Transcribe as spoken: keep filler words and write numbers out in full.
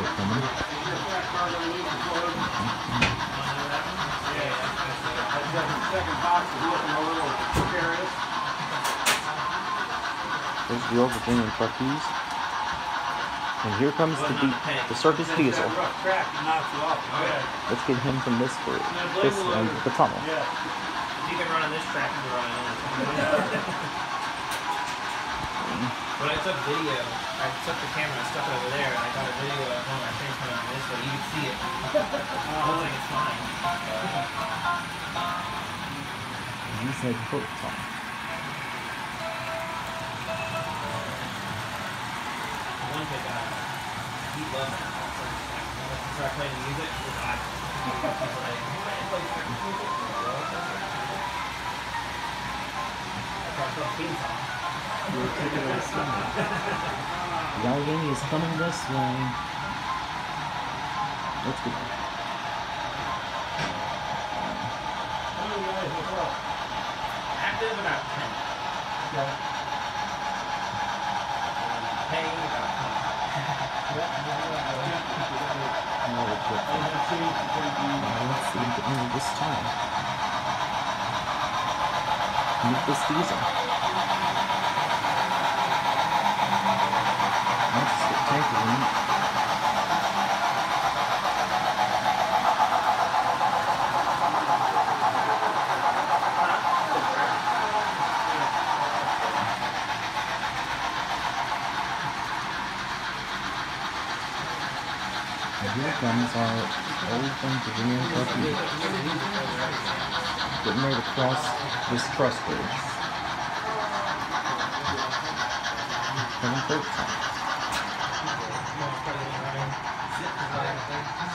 coming. There's the over bringing trapeze. And here comes the beat, the circus diesel. Let's get him from this bridge, this end of the tunnel. If you can run on this track, you can run on any. When I took video, I took the camera and stuck it over there, and I got a video of one of my friends coming on this way. You can see it. It looks like it's fine. He said hook time. One kid got it. He loved it. He started playing music. He was like, he's like, I play second music. I started playing theme song. You're taking it slow. The Allegheny is coming this way. Let's go. Active about ten. Yeah. Paying about ten. Now let's get now let's see the end of this time. Meet this diesel. Let's get taking it. Here comes our old friend Virginia Bucky. Getting ready to cross this truss bridge. Coming third time.